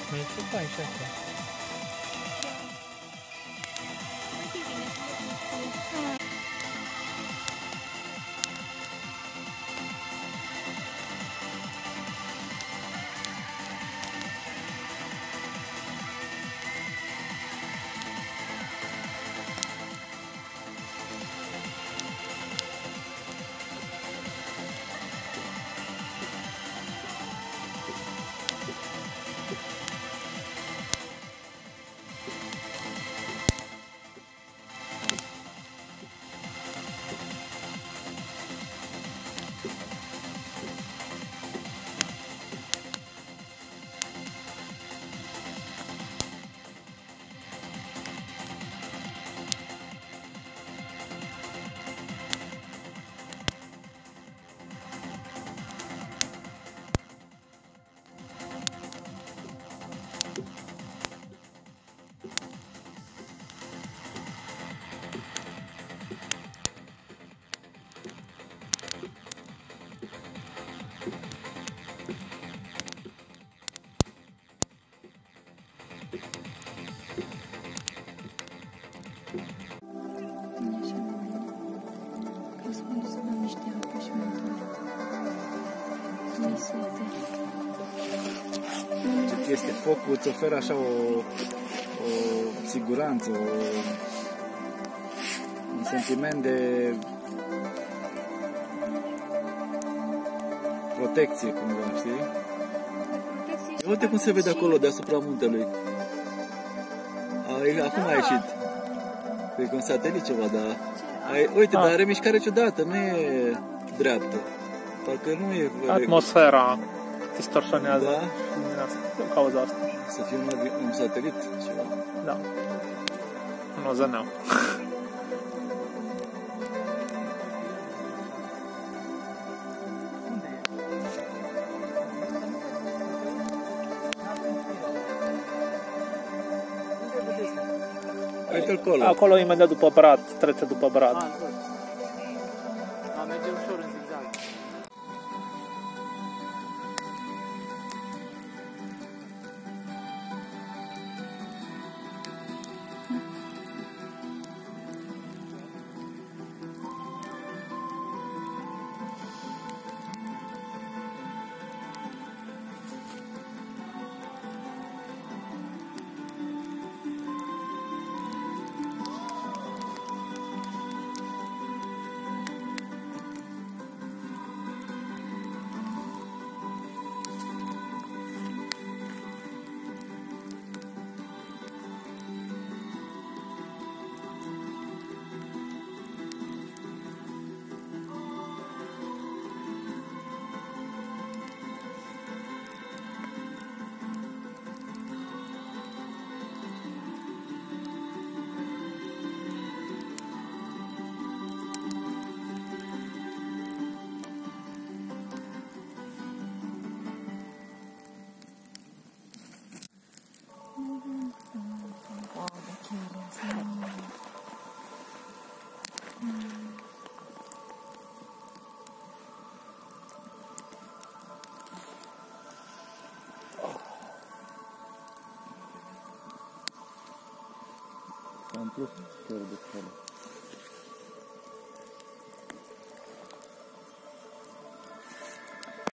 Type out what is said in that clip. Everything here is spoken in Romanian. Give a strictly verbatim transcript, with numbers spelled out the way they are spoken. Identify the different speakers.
Speaker 1: Metru paisprezece și asta.
Speaker 2: Este focul, îți oferă așa o, o siguranță, o, un sentiment de protecție, cumva, știi? Ia uite cum se vede acolo, deasupra muntelui. A, acum a ieșit. Cred că un satelit ceva, dar... Ai, uite, dar are mișcare ciudată, nu e dreaptă. Parcă nu e...
Speaker 1: Atmosfera distorsionează.
Speaker 2: Da?
Speaker 1: Din cauza asta.
Speaker 2: Să fie un, un satelit, ceva.
Speaker 1: Da. Un ozăneau.
Speaker 2: Uite-l acolo.
Speaker 1: Acolo, imediat după Brad, trece după Brad.
Speaker 3: A, merge ușor în zigzag.
Speaker 2: Am plus chiar de acolo.